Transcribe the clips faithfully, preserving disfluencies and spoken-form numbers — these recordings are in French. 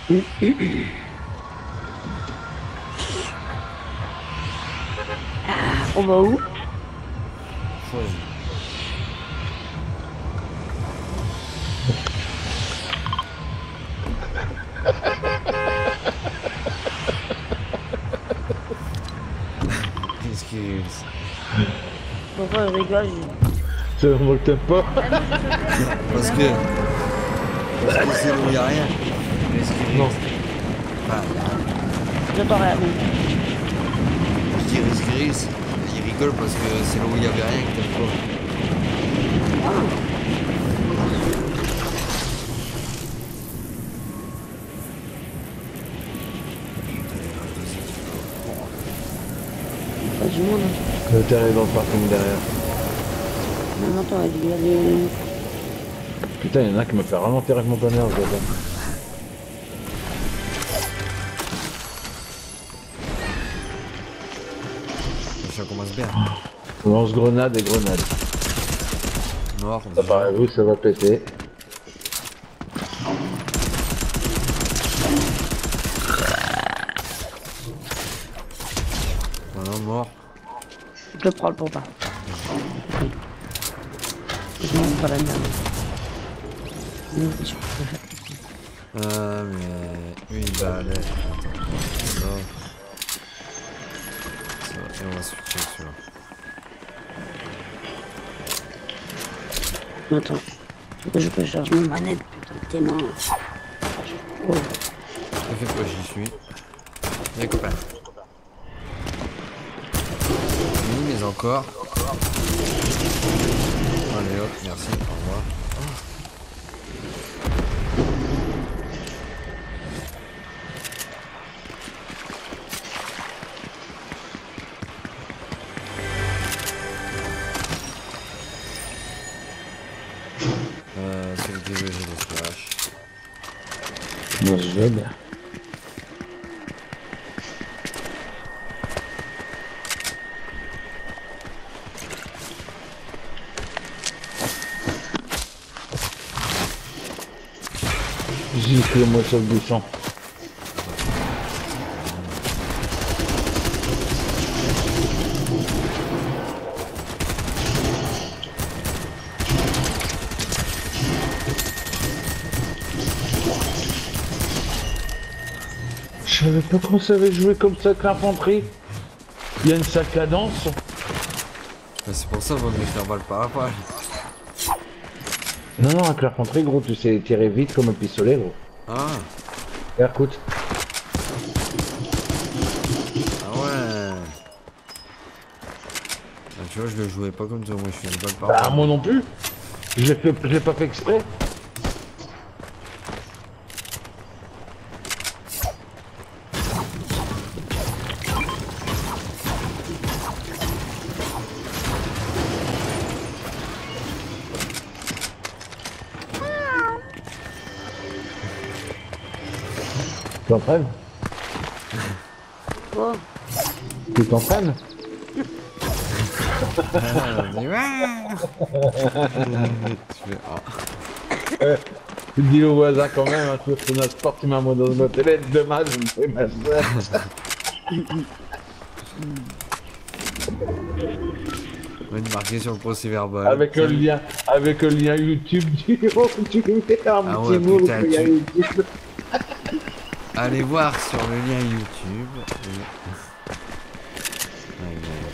Ah, on va où? Choisis. Excuse. Pourquoi je rigole? Ça me moque pas. Parce que... Parce que c'est là où il n'y a rien. Excuse. Non. Enfin, J'entends rien. je dis Risque il rigole parce que c'est là où il n'y avait rien que t'aimes pas. Pas du monde. Le terrain est dans le parking derrière. Non, non, attends, il y a des... Putain, il y en a qui me fait ralentir avec mon tonnerre, je vois. Ça commence bien. Lance-grenade et grenade. Mort. Ça paraît vous, ça va péter. Voilà, mort. Je le prends le pompa. Je m'en pas la merde. Non, je peux faire. Ah, mais... Une balle. Attends. Ça. Ça. Et on va switcher celui-là. Attends. Faut que je peux charger ma manette, putain, t'es mort. Oh. T'inquiète pas, j'y suis. Les copains. Oui, mais encore. Allez hop, merci, au revoir. Euh, c'est le D V G de Flash. Moi, je vais bien. Gicle-moi sur le bouchon. Je savais pas qu'on savait jouer comme ça avec l'infanterie. Il y a une sale cadence. Mais c'est pour ça qu'on va me faire balle par balle. Non, non, avec l'infanterie, gros, tu sais tirer vite comme un pistolet, gros. Ah, Regarde, écoute. ah ouais. Ah, tu vois, je le jouais pas comme ça, moi je fais des balles par Bah, balle. moi non plus. Je l'ai fait, je l'ai pas fait exprès. Tu t'entraînes? Oh. Tu t'entraînes? Ah, on dit, ouais. Tu fais, ah. Euh, tu dis au voisin quand même, hein, tu fais notre sport, tu m'as moi dans notre télé, demain je me fais ma soeur. On va être marqué sur le procès verbal. Avec le lien, avec le lien YouTube du tu mets un Ah petit ouais, mot putain, le lien tu- YouTube. Allez voir sur le lien YouTube. Et... Aïe, aïe.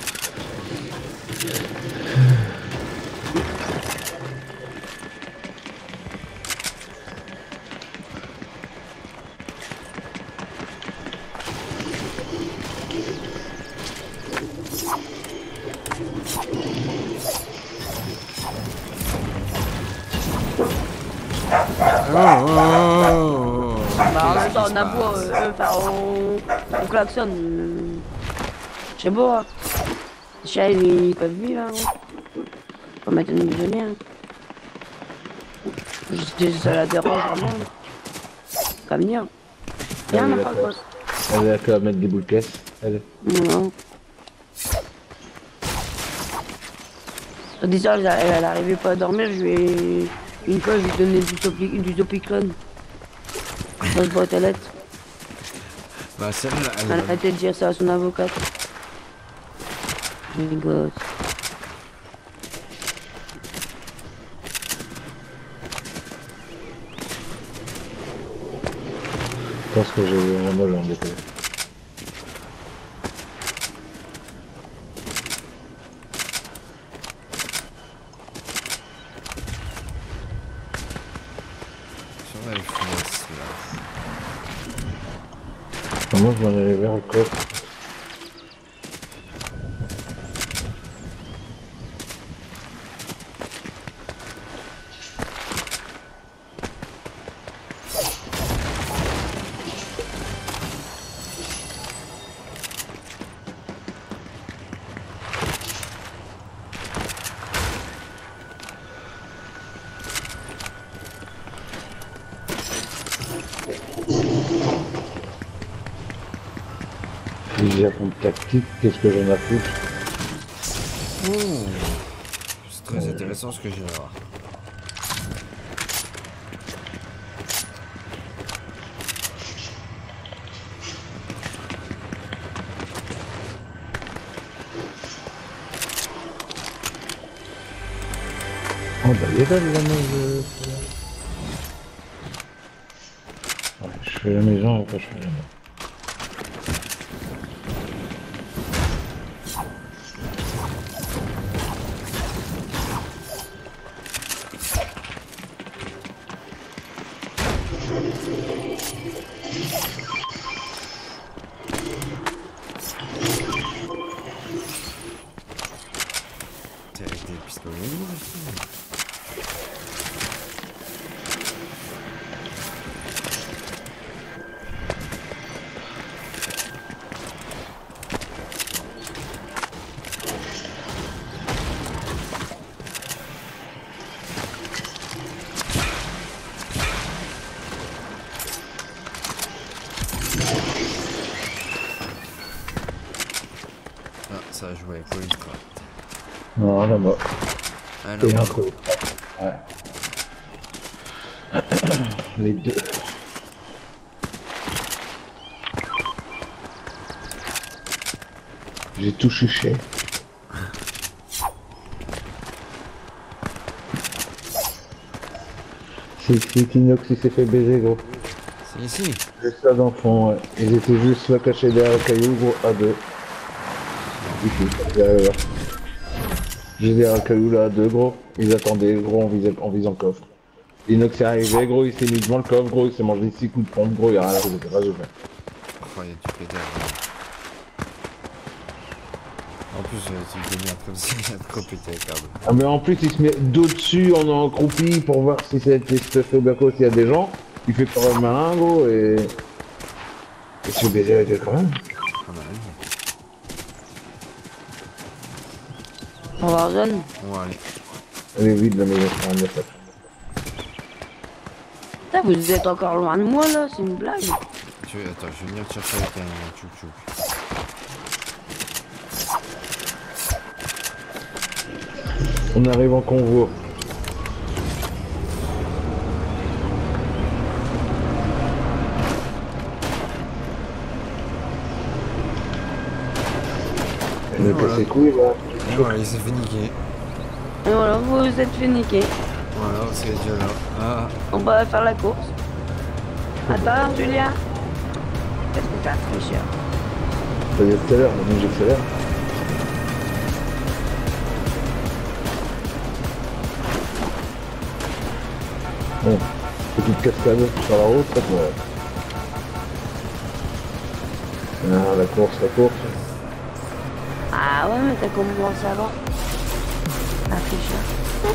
Oh, oh, oh. Bah, en même temps, on a beau, euh, enfin, on, on klaxonne. Euh, c'est beau, hein. Les chiens, ils peuvent vivre, hein. Faut mettre une déjeuner, hein. Juste ça la dérange, vraiment. Pas venir. Viens, Ah oui, ma femme, d'accord. Elle est d'accord à mettre des boules de caisse. Elle. non. Déjà, elle, elle, elle arrivait pas à dormir, je lui ai... Une fois, je lui ai donné du, topi... du topiclone. Dans une boîte aux lettres. Bah celle-là, elle Elle va- a été dire ça à son avocate. Je rigole. Je pense que j'ai eu un mol en détail. sur la finesse là. Moi je m'en allais vers le coffre. J'ai un compte tactique, qu'est-ce que j'en ai à foutre? Oh, c'est très intéressant ce que j'ai à voir. Oh bah il est là la maison. Ouais, je fais la maison et après je fais la maison. T'es avec des pistolets aussi. Ah, ça a joué avec Police quoi. Non, là-bas. Ah Et non, un coup. Ouais. Les deux. J'ai tout chuché. C'est c'est Inox qui s'est fait baiser gros. c'est ici. Juste là dans le fond, ouais. Ils étaient juste là cachés derrière le caillou gros, à deux. Ici, derrière là. Juste derrière le caillou là, à deux gros. Ils attendaient gros en visant, en visant le coffre. Inox est arrivé gros, il s'est mis devant le coffre gros, il s'est mangé six coups de pompe gros, il a rien fait, rasé. Oh, il y a du pédale. En plus, euh, tu me donnes un comme ça, il y a de quoi péter les câbles. Ah mais en plus il se met dos dessus en encroupi pour voir si c'est stuff au baco s'il y a des gens. Il fait pas le malin gros et... Et se fait baiser avec elle quand même. On a rien. On va zone. Bon, allez. Elle est vide la maison, on va faire. Putain, vous êtes encore loin de moi là, c'est une blague. Tu... Attends, je vais venir te chercher avec un tchouk tchouk. On arrive en convoi. Elle a Voilà. cassé les couilles là. Voilà, il s'est fait niquer. Et voilà, vous vous êtes fait niquer. Voilà, c'est déjà là. Ah, On va faire la course. Attends, Julien. Qu'est-ce que t'as triché? Ça y est tout à l'heure, mais j'accélère. Bon, petite cascade sur la route, ça pourrait. Ah, la course, la course. Ah ouais, mais t'as commencé avant. Ah, tricheur.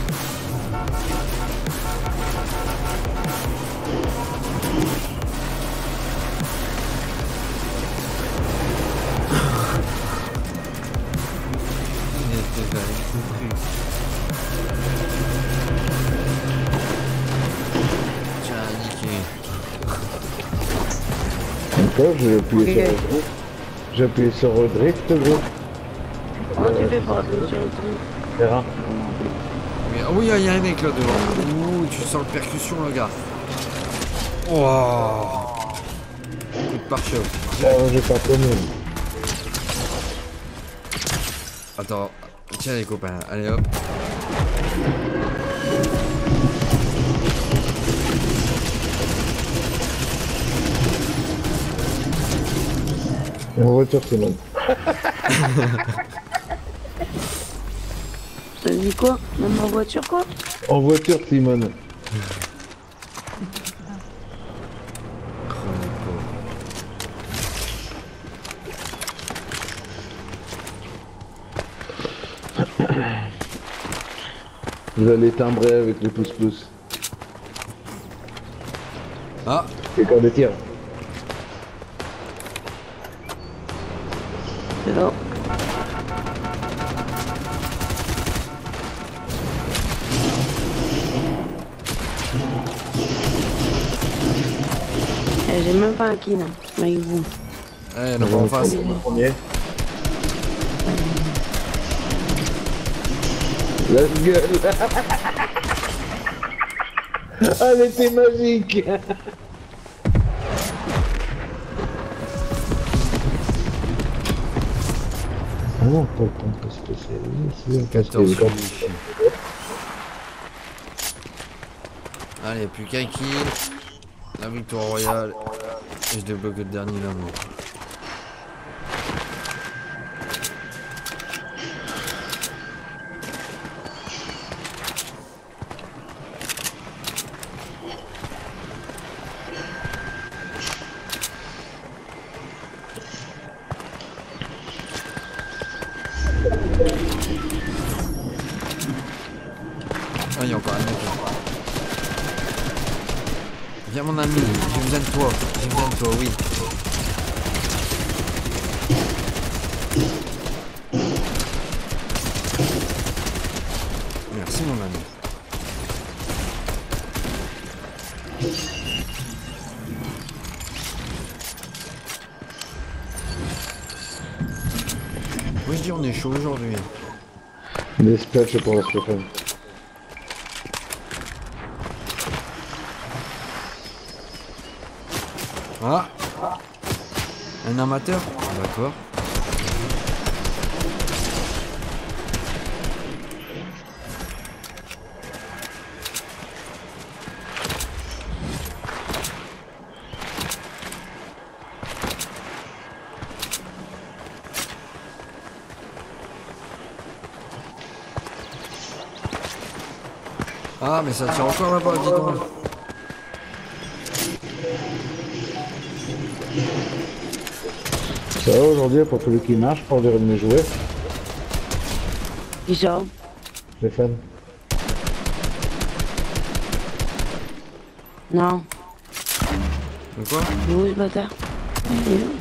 il était là, il était pris. Tiens, niqué. Donc là, j'ai appuyé Ok. sur le drift. J'ai appuyé sur le drift, gros. Comment tu fais pour appuyer sur le truc? Terrain. Mais, ah oui, il y a un mec là devant. Ouh, tu sens le percussion, le gars. Wow. Coup de pare-choc. Oh, j'ai pas connu. Attends, tiens les copains, allez hop. En voiture, Simone. T'as dit quoi? Même en voiture quoi? En voiture, Simone. Vous allez timbrer avec le pouce-pouce. Ah, Quelqu'un de tir. C'est là. Eh, j'ai même pas un kill, hein, avec vous. allez, on va en face. Premier. La gueule. Ah, elle était magique. Ah non, pas le temps de spécialiser. quatorze fiches. Allez, plus qu'un kill. La victoire royale. Et je débloque le dernier l'amour. Ah, il y a encore un mec là. Viens mon ami, j'ai besoin de toi, j'ai besoin de toi, oui. Merci mon ami. Oui, je dis on est chaud aujourd'hui. Des splats pour la Stéphane. Ah, un amateur. D'accord. Ah, mais ça tire encore là-bas, dis donc. Ça va aujourd'hui pour celui qui marche pour dire de mes jouets, Qui ça? Stéphane? Non. De quoi? Il est où ce bâtard? Il est là.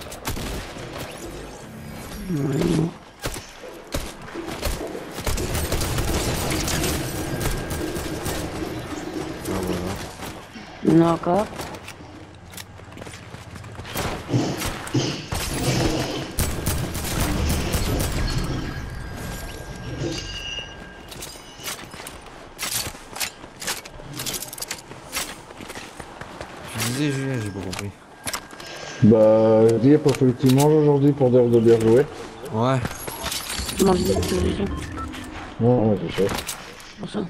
Non, il est mort. Ah, voilà. Il y en a encore. Tu disais Julien, j'ai pas compris. Bah, je dis pour celui qui mange aujourd'hui pour dire de bien jouer. Ouais. Comment je dis que je dis? Non, ouais, je sais. Pour ça.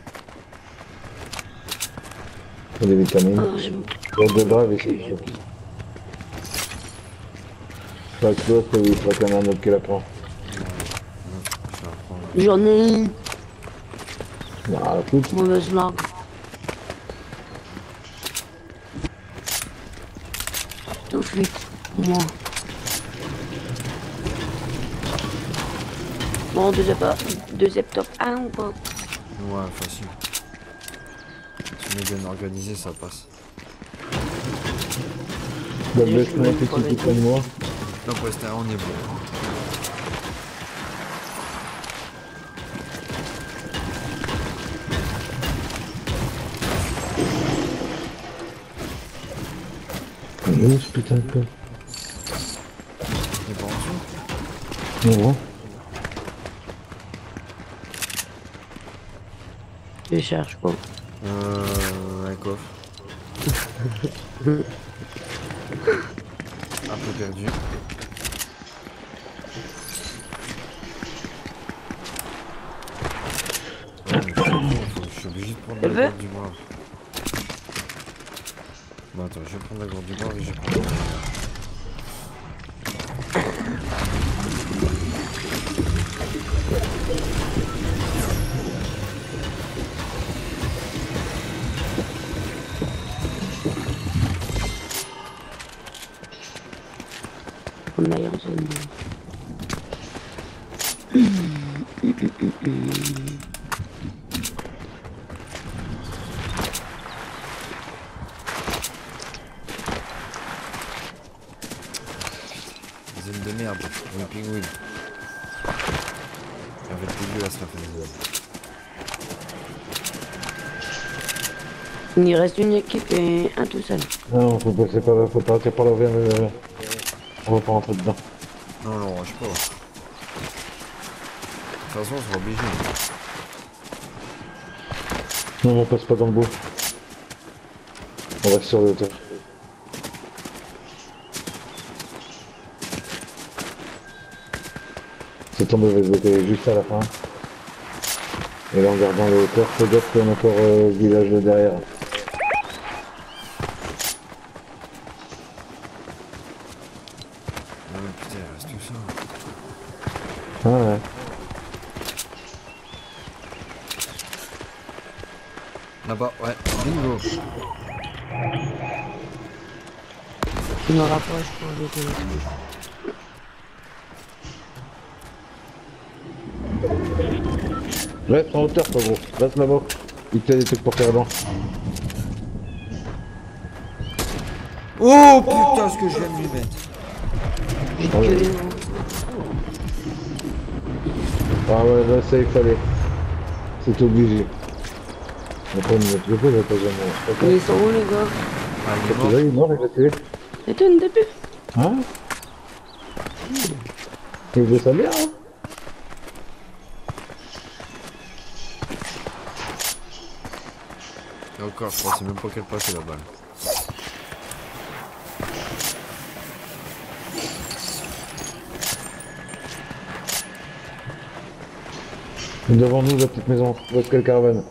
Pour des vitamines. Ah, j'ai bon. Pour de brave ici. Pas que l'autre, il faudra qu'il y en a un autre qui la prend. Je vais reprendre. J'en ai une Ah, écoute, mauvaise marque. Tout fuite. Moi. Bon, deuxième top, deuxième top un ou pas? Ouais, facile. Si on est bien organisé, ça passe. la baisse un petit peu près de moi. Non, pour rester on est bon. Il est où ce putain de code? On est pas en dessous. Non, Je cherche pas. Euh. Un coffre. Un peu perdu. Ouais, mais faut- faut- je suis obligé de prendre Tu la veux gourde du bois. Bon attends, je vais prendre la gourde du bois et je vais prendre la... On aille en zone. Zone de merde, oui pingouin. Ça va être dégueulasse la fin de zone. Il reste une équipe et un tout seul. Non, faut pas, c'est pas, faut pas, c'est pas leur bien, euh, on va pas rentrer dedans. Non, non, rush pas. De toute façon, on sera obligé. Non, on passe pas dans le bois. On reste sur le hauteur. C'est tombé, on va se bloquer juste à la fin. Et là, en gardant les hauteurs, faut dire qu'on a encore euh, le village de derrière. Ah mais putain, il reste tout ça. Ah ouais. Là-bas, ouais, bingo. Il me rapproche pour décoller. Reste en hauteur, pas gros. Reste là-bas. Il te fait des trucs pour faire dedans. Oh putain, ce que je viens de lui mettre. J'ai Ah ouais. que les Ah ouais, là, ça il fallait. C'est obligé. Après, on ne peut pas, pas jamais. Ils sont où les gars? Ah, il est Là, mort. il est mort, il a tué. C'est une début. Hein? Il faisait ça bien, hein? Et encore, je pensais même pas qu'elle passait la balle. Devant nous, la petite maison. Où est-ce qu'est le caravane?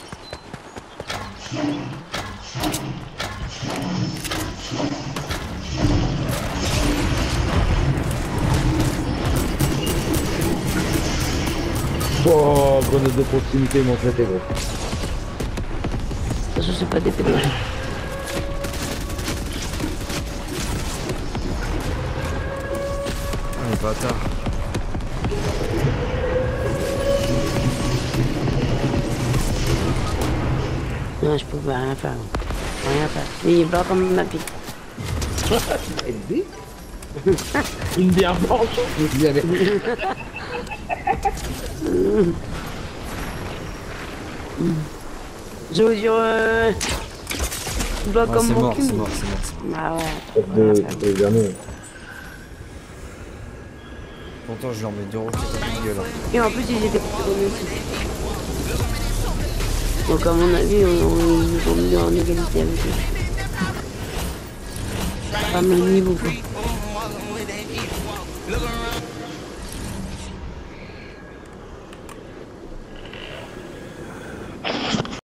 Oh, grenade de proximité, ils m'ont traité, gros. De toute façon, c'est pas des pédales. Ah, les bâtards. Non, je pouvais rien faire. Rien faire. Il est blanc comme ma vie. Une bière blanche. Je me suis dit, allez. Je vous dire, euh... blanc Ah, comme c'est mon mort, cul. c'est mort, c'est mort, c'est mort. Ah ouais. De, de dernier. Pourtant, je leur mets deux roquettes à la gueule. hein. Et en plus, ils étaient plus aussi. Donc, à mon avis, on, on, ils sont mis en égalité avec eux. Pas le même niveau, quoi.